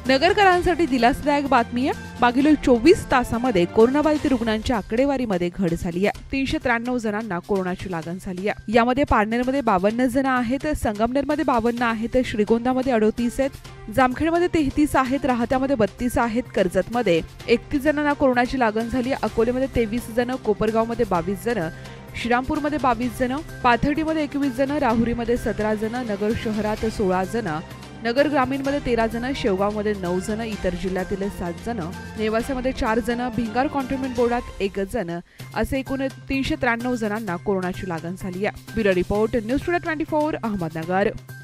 नगरकरांसाठी दिलासादायक बातमी आहे। मागील 24 तासांमध्ये कोरोनाबाधित रुग्णांच्या आकडेवारीमध्ये घट झाली आहे। 393 जणांना कोरोनाची लागण झाली आहे। यामध्ये पारनेरमध्ये 52 जण आहेत, संगमनेरमध्ये 52 आहेत, श्रीगोंदामध्ये 38 आहेत, जामखेडमध्ये 33 आहेत, राहत्यामध्ये 32 आहेत, कर्जतमध्ये 31 जणांना कोरोनाची लागण झाली आहे, अकोलेमध्ये 23 जण, कोपरगावमध्ये 22 जण, श्रीरामपूरमध्ये 22 जण, पाथर्डीमध्ये 21 जण, राहुरीमध्ये 17 जण, नगर शहरात 16 जण, नगर ग्रामीणमध्ये 13 जण, शेवगावमध्ये 9 जण, इतर जिल्ह्यातील 7 जण, नेवासामध्ये 4 जण, भिंगार कॉन्टोन्मेंट बोर्डात 1 जण असे एकूण 393 जणांना कोरोनाची लागण झाली आहे। Bureau report, news today 24, Ahmednagar.